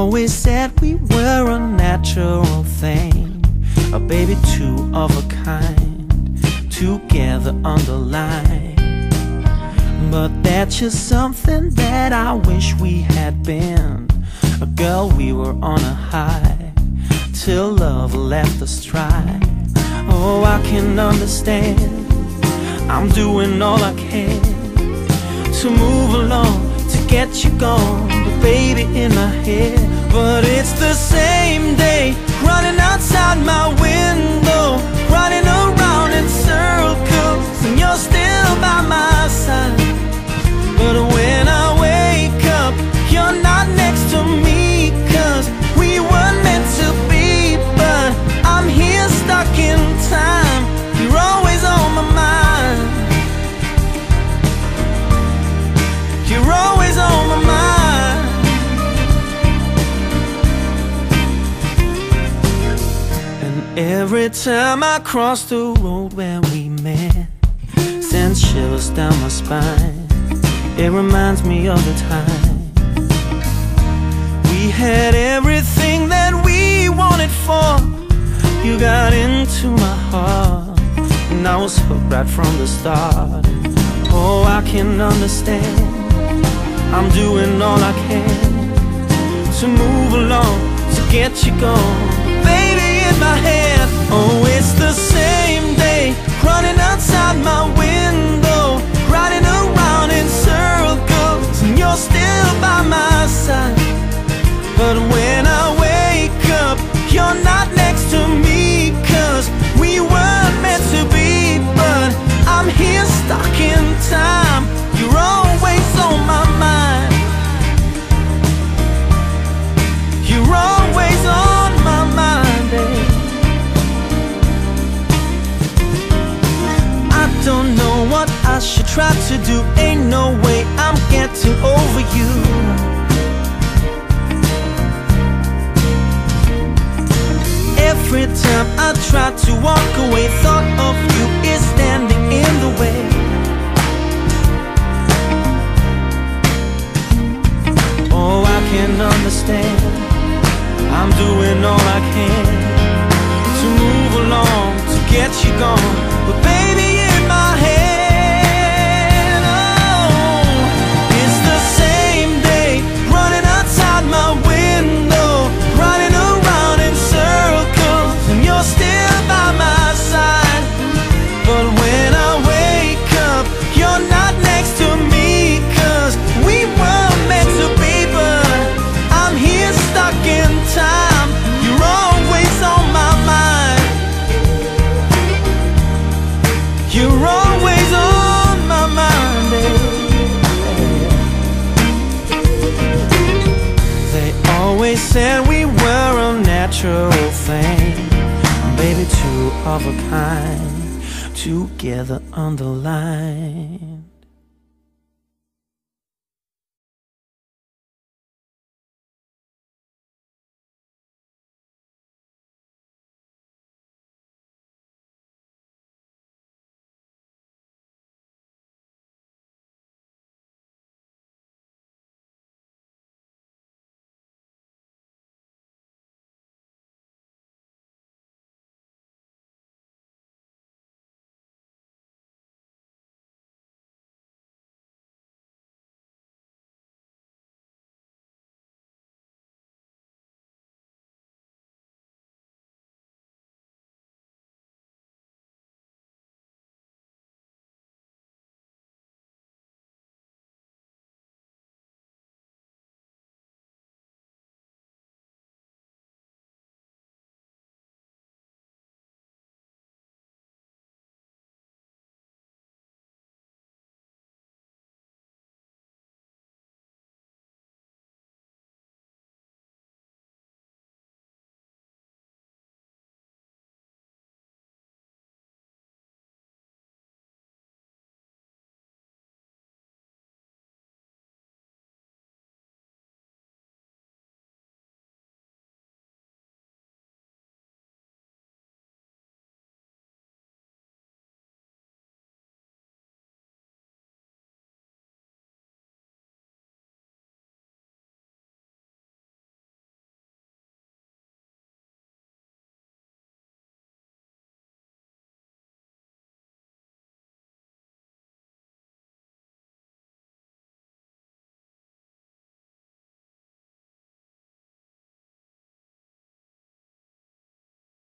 always said we were a natural thing, a baby two of a kind, together on the line. But that's just something that I wish we had been. A girl, we were on a high till love left us dry. Oh, I can understand, I'm doing all I can to move along, to get you gone, but baby in my head. But it's the same day, running outside my window, running around in circles, and you're still by my side. But when I wake up, you're not next to me, 'cause we weren't meant to be. But I'm here stuck in time, you're always on my mind. You're always on my mind. And every time I cross the road where we met, sends shivers down my spine. It reminds me of the time we had everything that we wanted for. You got into my heart, and I was hooked right from the start. Oh, I can understand, I'm doing all I can to move along, to get you gone, baby in my head. Oh, it's the same day, running outside my window, riding around in circles, and you're still by my side. But when I wake up, you're not next to me, 'cause we weren't meant to be. But I'm here stuck in time, you're always on my mind. You're always on my mind, babe. I don't know what I should try to do, ain't no way I'm getting over you. Every time I try to walk away, thought of you is standing in the way. Oh, I can understand, I'm doing all I can to move along, to get you gone, but baby in my head. Oh, it's the same day, running outside my window, running around in circles, and you're still by my side. But when I wake up, you're not next to me, 'cause we weren't meant to be. But I'm here stuck in time, you're always on my mind. You're always on my mind, babe. They always said we were a natural thing, baby two of a kind, together on the line.